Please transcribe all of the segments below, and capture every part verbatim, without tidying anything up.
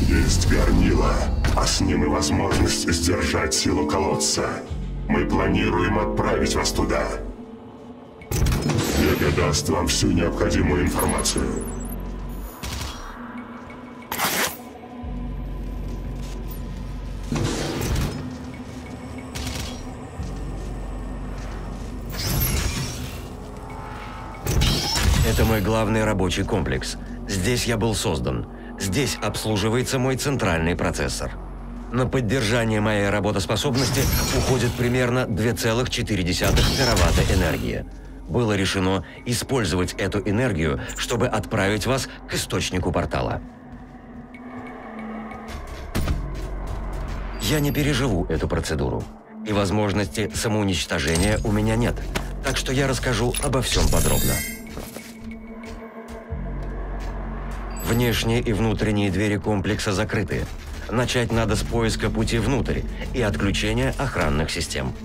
Есть горнило, а с ним и возможность сдержать силу колодца. Мы планируем отправить вас туда. Вега даст вам всю необходимую информацию. Это мой главный рабочий комплекс. Здесь я был создан. Здесь обслуживается мой центральный процессор. На поддержание моей работоспособности уходит примерно две целых четыре десятых тераватта энергии. Было решено использовать эту энергию, чтобы отправить вас к источнику портала. Я не переживу эту процедуру, и возможности самоуничтожения у меня нет, так что я расскажу обо всем подробно. Внешние и внутренние двери комплекса закрыты. Начать надо с поиска пути внутрь и отключения охранных систем.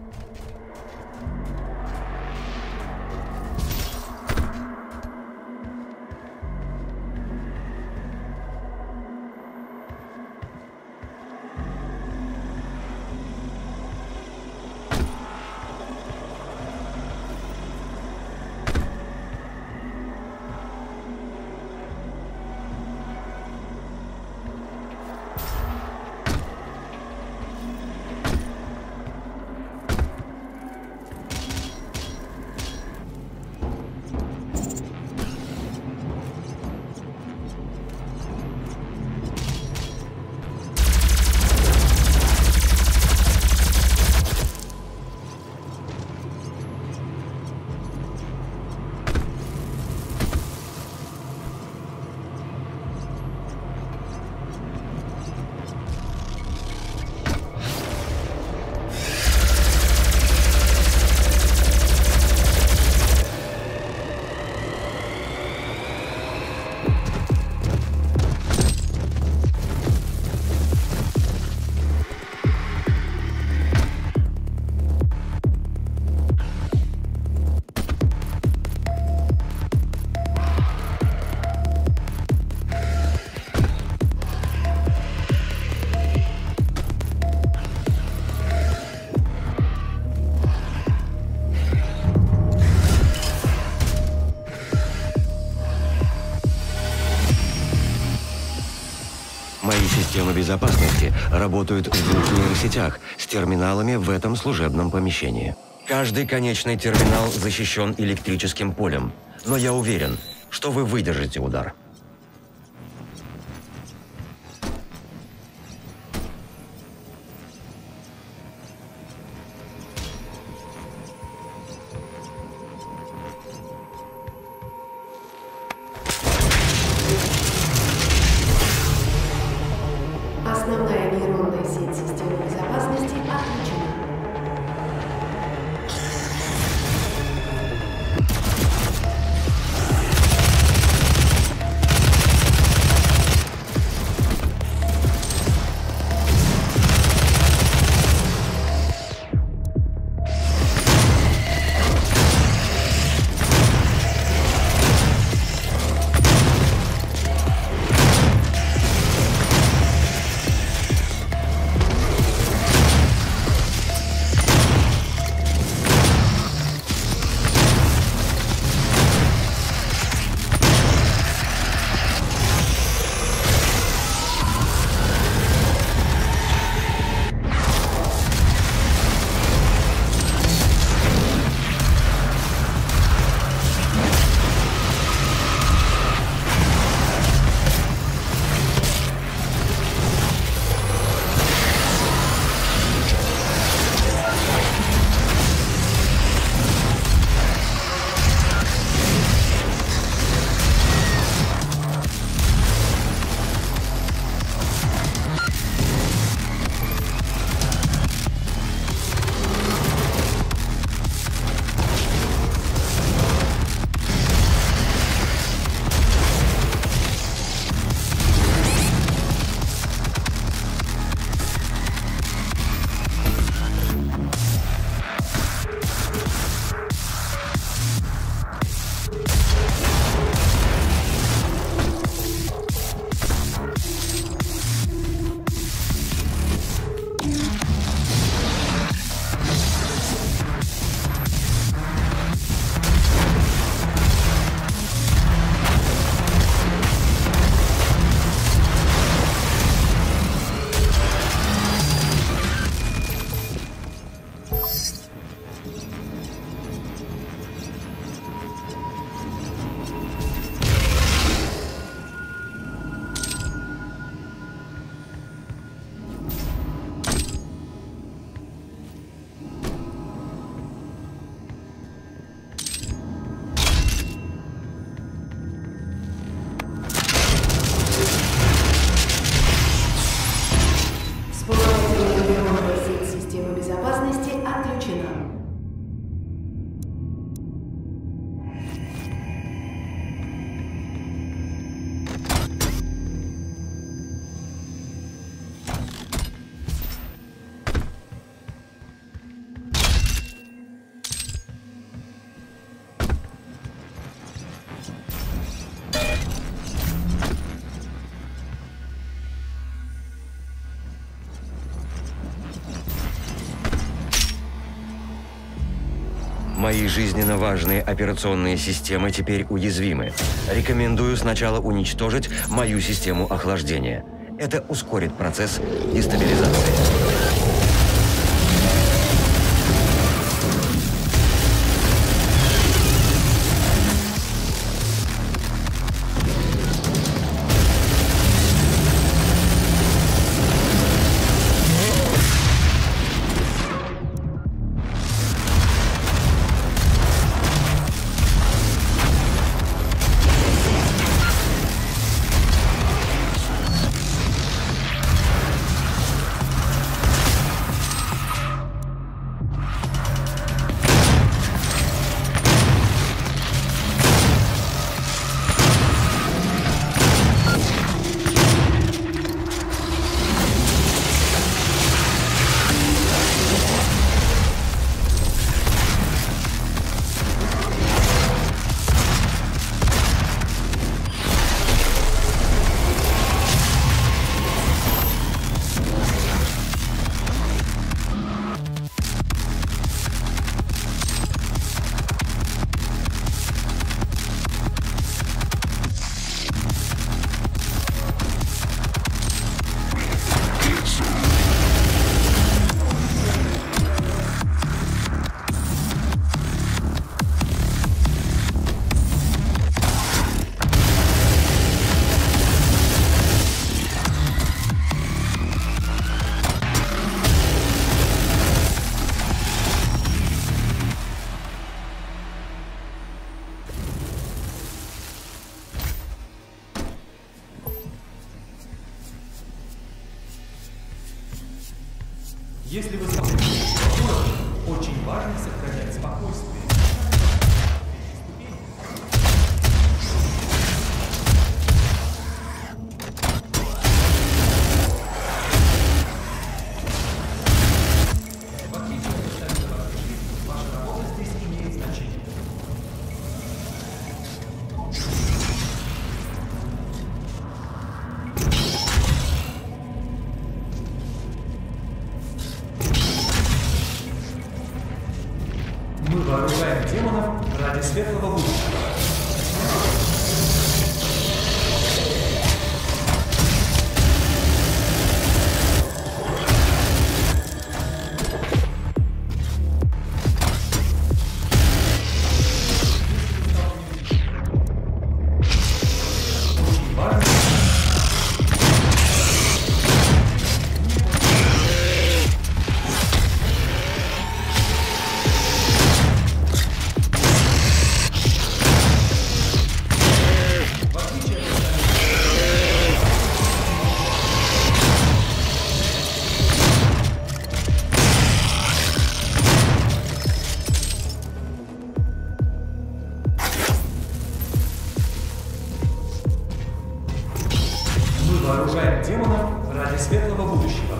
Системы безопасности работают в двух нейросетях с терминалами в этом служебном помещении. Каждый конечный терминал защищен электрическим полем, но я уверен, что вы выдержите удар. Основная нейронная сеть системы безопасности отключена. Мои жизненно важные операционные системы теперь уязвимы. Рекомендую сначала уничтожить мою систему охлаждения. Это ускорит процесс дестабилизации. Если вы смотрите в город, очень важно сохранять спокойствие. В отличие от остальных вашей жизни, ваша работа здесь имеет значение. Мы вооружаем демонов ради светлого будущего. Вооружаем демонов ради светлого будущего.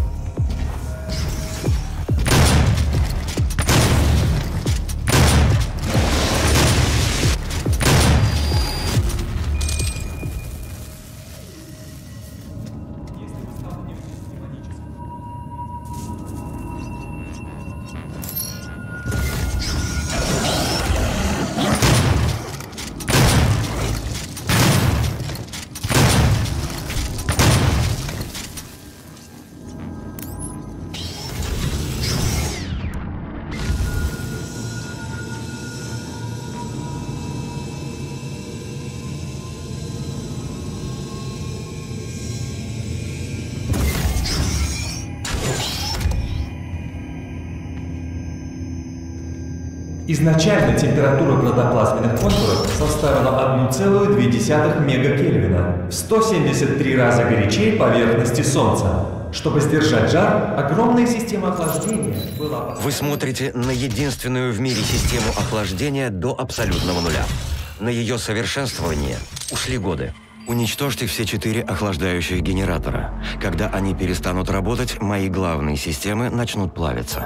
Изначально температура протоплазменных контуров составила одна целая две десятых мегакельвина, в сто семьдесят три раза горячее поверхности Солнца. Чтобы сдержать жар, огромная система охлаждения была... Вы смотрите на единственную в мире систему охлаждения до абсолютного нуля. На ее совершенствование ушли годы. Уничтожьте все четыре охлаждающих генератора. Когда они перестанут работать, мои главные системы начнут плавиться.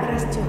растет.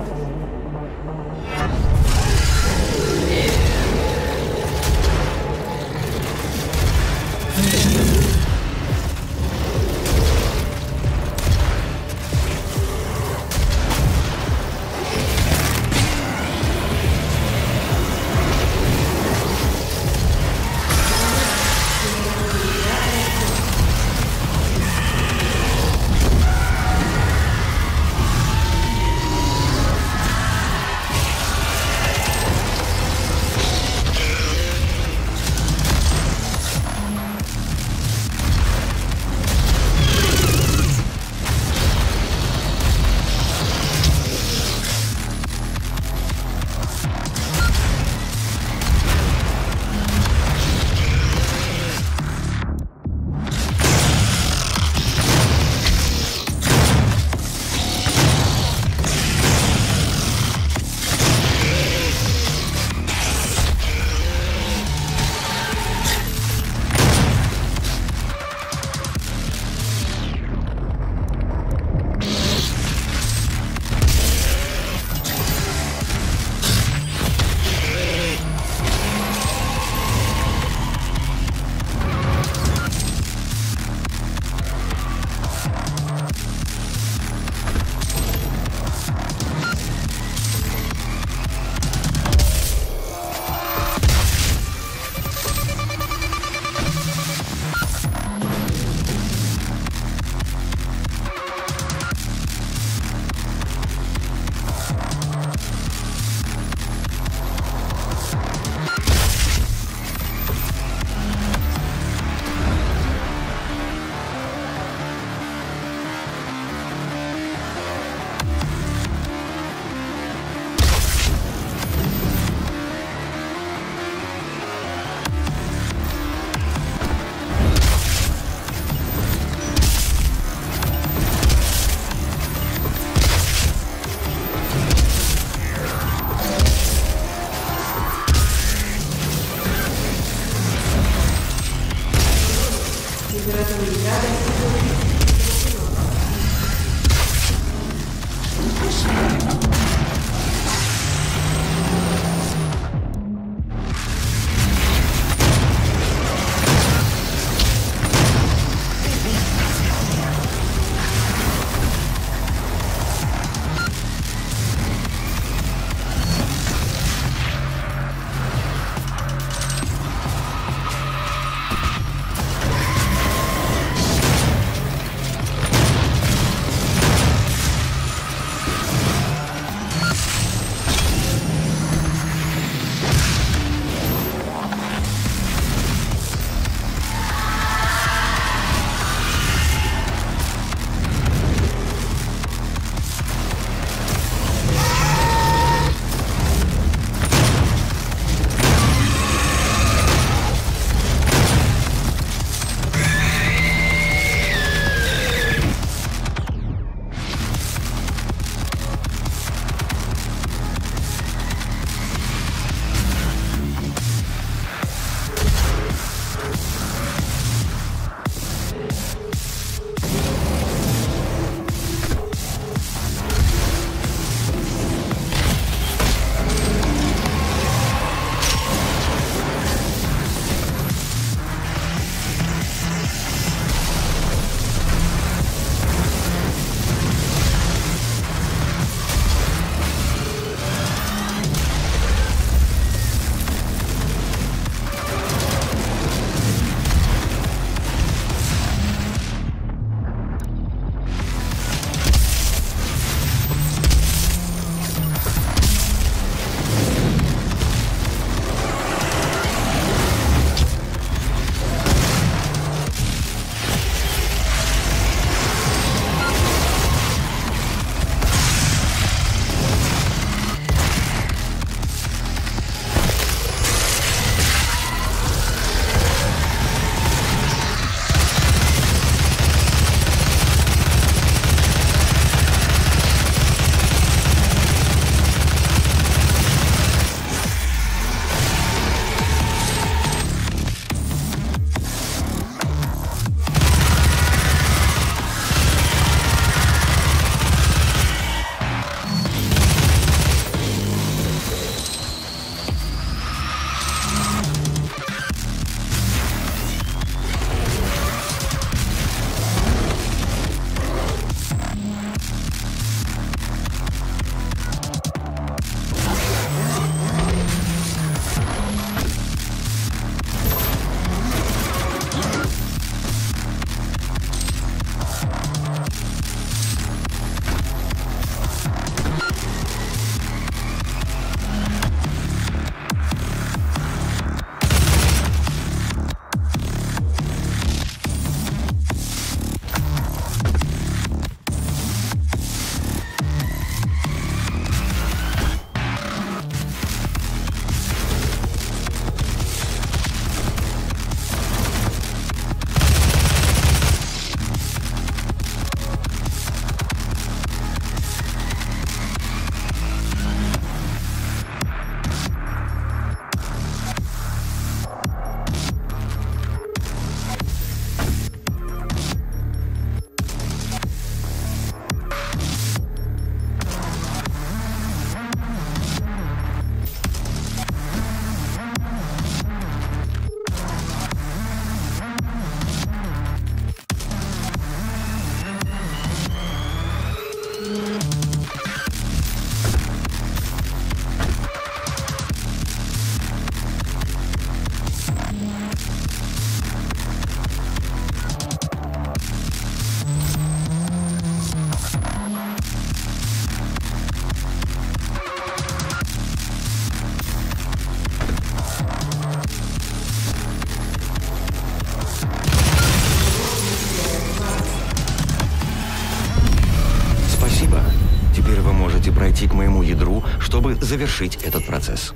ядерку, чтобы завершить этот процесс.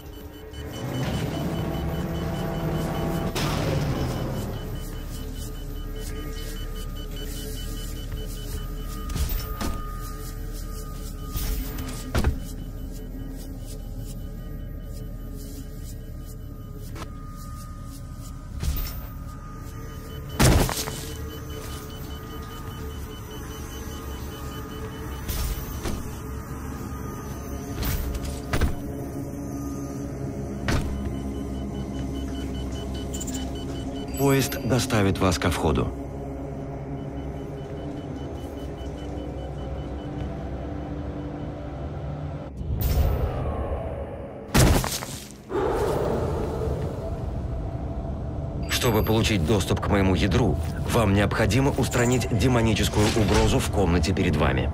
Поезд доставит вас ко входу. Чтобы получить доступ к моему ядру, вам необходимо устранить демоническую угрозу в комнате перед вами.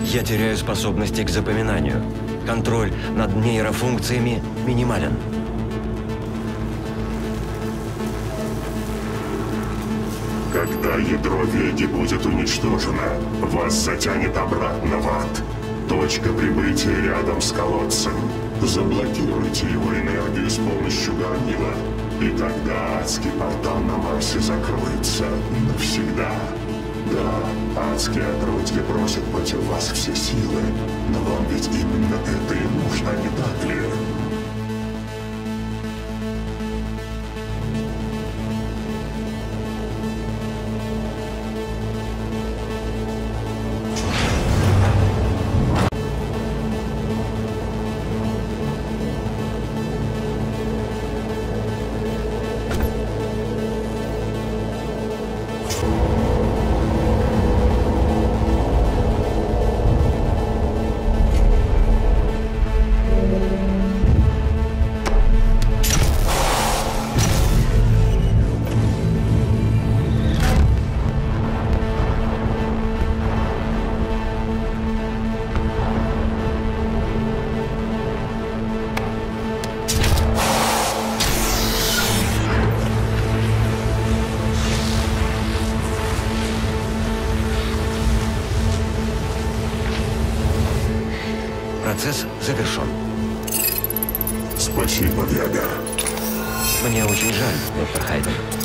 Я теряю способности к запоминанию. Контроль над нейрофункциями минимален. Когда ядро Веди будет уничтожено, вас затянет обратно в ад. Точка прибытия рядом с колодцем. Заблокируйте его энергию с помощью горнила, и тогда адский портал на Марсе закроется навсегда. Да, адские отродья бросят против вас все силы, но вам ведь именно это и нужно, не так ли? Процесс завершен. Спасибо, Вега. Мне очень жаль, доктор Хайден.